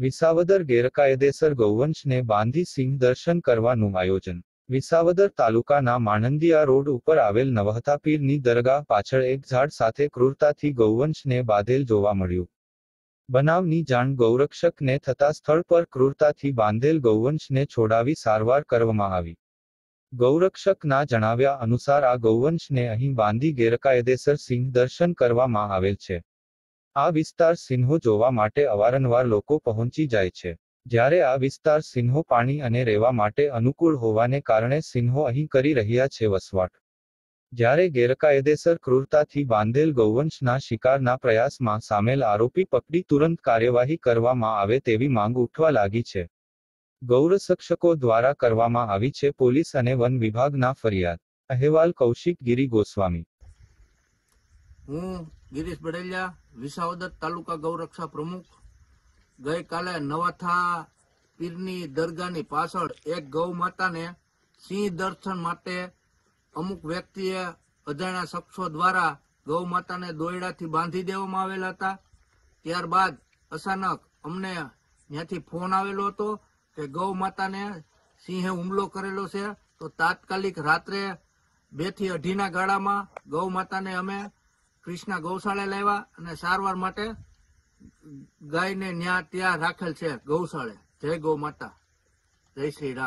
વિસાવદર ગેરકાયદેસર ગૌવંશને બાંધી સિંહ દર્શન કરવાનું આયોજન। વિસાવદર તાલુકાના માણંદિયા રોડ ઉપર આવેલ નવહતા પીરની દરગાહ પાછળ એક ઝાડ સાથે ક્રૂરતાથી ગૌવંશને બાંધેલ જોવા મળ્યું। બનાવની જાણ ગૌરક્ષકને થતા સ્થળ પર ક્રૂરતાથી બાંધેલ ગૌવંશને છોડાવી સારવાર કરવામાં આવી। ગૌરક્ષકના જણાવ્યા અનુસાર આ ગૌવંશને અહીં બાંધી ગેરકાયદેસર સિંહ દર્શન કરવામાં આવેલ છે। આ વિસ્તાર સિંહો જોવા માટે અવારનવાર લોકો પહોંચી જાય છે। જ્યારે આ વિસ્તાર સિંહો પાણી અને રહેવા માટે અનુકૂળ હોવાને કારણે સિંહો અહીં કરી રહ્યા છે વસવાટ। જ્યારે ગેરકાયદેસર ક્રૂરતાથી બાંધેલ ગૌવંશના શિકારના પ્રયાસમાં સામેલ આરોપી પકડી તુરંત કાર્યવાહી કરવામાં આવે તેવી માંગ ઉઠવા લાગી છે। ગૌરક્ષકો દ્વારા કરવામાં આવી છે પોલીસ અને વન વિભાગના ફરિયાદ। અહેવાલ કૌશિક ગિરી ગોસ્વામી। હું ગિરીશ બડેલિયા, વિસાવદર તાલુકા ગૌરક્ષા પ્રમુખ। ગઈકાલે નવથા પીરની દરગાહની પાછળ એક ગૌ માતાને સિંહ દર્શન માટે અમુક વ્યક્તિએ અજાણ્યા શખ્સો દ્વારા ગૌ માતાને દોરડાથી બાંધી દેવામાં આવેલા હતા। ત્યારબાદ અચાનક અમને ત્યાંથી ફોન આવેલો હતો કે ગૌ માતાને સિંહે હુમલો કરેલો છે। તો તાત્કાલિક રાત્રે 2 થી 2:30 ગાળામાં ગૌ માતાને અમે કૃષ્ણા ગૌશાળા લાવ્યા અને સારવાર માટે ગાયને ત્યાં રાખેલ છે ગૌશાળે। જય ગૌ માતા, જય શ્રી રામ।